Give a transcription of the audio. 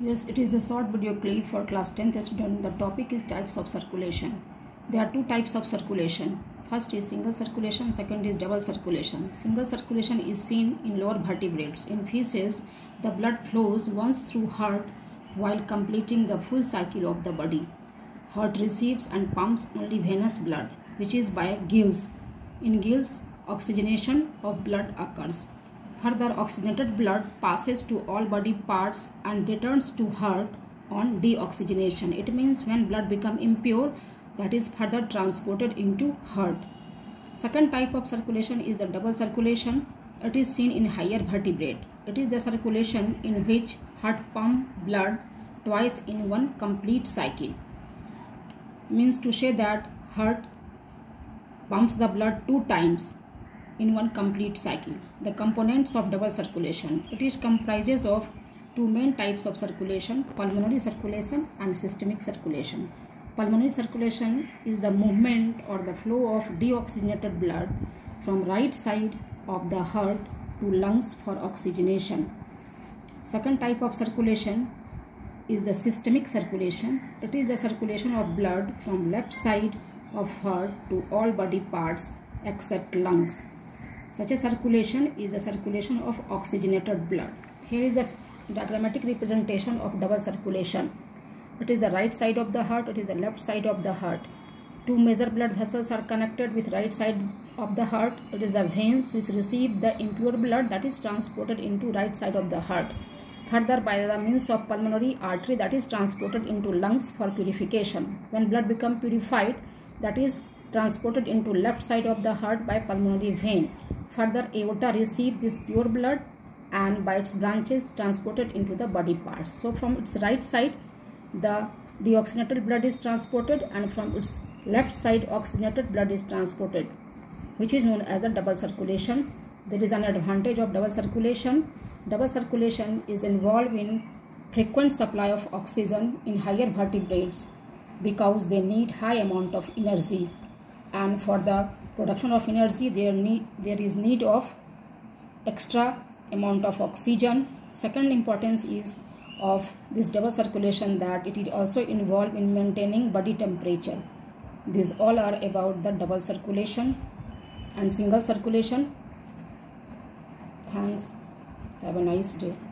Yes, it is a short video clip for class 10th student. The topic is types of circulation. There are two types of circulation. First is single circulation, second is double circulation. Single circulation is seen in lower vertebrates. In fishes, the blood flows once through heart while completing the full cycle of the body. Heart receives and pumps only venous blood, which is by gills. In gills, oxygenation of blood occurs. Further, oxygenated blood passes to all body parts and returns to heart on deoxygenation. It means when blood becomes impure, that is further transported into heart. Second type of circulation is the double circulation. It is seen in higher vertebrate. It is the circulation in which heart pumps blood twice in one complete cycle. Means to say that heart pumps the blood 2 times in one complete cycle. The components of double circulation. It is comprises of two main types of circulation, pulmonary circulation and systemic circulation. Pulmonary circulation is the movement or the flow of deoxygenated blood from right side of the heart to lungs for oxygenation. Second type of circulation is the systemic circulation. It is the circulation of blood from left side of heart to all body parts except lungs. Such a circulation is the circulation of oxygenated blood. Here is a diagrammatic representation of double circulation. It is the right side of the heart, it is the left side of the heart. Two major blood vessels are connected with right side of the heart. It is the veins which receive the impure blood that is transported into right side of the heart. Further, by the means of pulmonary artery that is transported into lungs for purification. When blood becomes purified, that is transported into left side of the heart by pulmonary vein. Further, aorta receive this pure blood and by its branches transported into the body parts. So from its right side, the deoxygenated blood is transported, and from its left side, oxygenated blood is transported, which is known as a double circulation. There is an advantage of double circulation. Double circulation is involved in frequent supply of oxygen in higher vertebrates because they need high amount of energy, and for the production of energy there is need of extra amount of oxygen. Second importance is of this double circulation that it is also involved in maintaining body temperature. These all are about the double circulation and single circulation. Thanks. Have a nice day.